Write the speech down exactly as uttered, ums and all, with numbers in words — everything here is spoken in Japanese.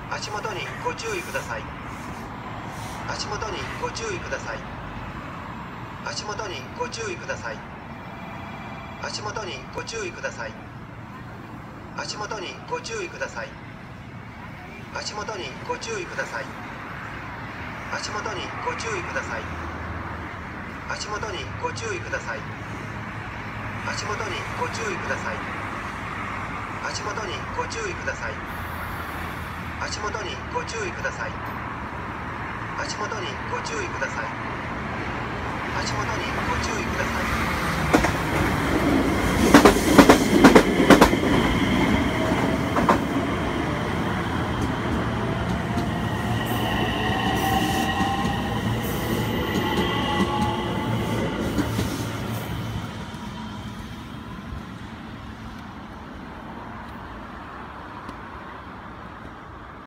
足元にご注意ください。足元にご注意ください。足元にご注意ください。足元にご注意ください。足元にご注意ください。足元にご注意ください。足元にご注意ください。足元にご注意ください。足元にご注意ください。足元にご注意ください。足元にご注意ください。足元にご注意ください。足元にご注意ください。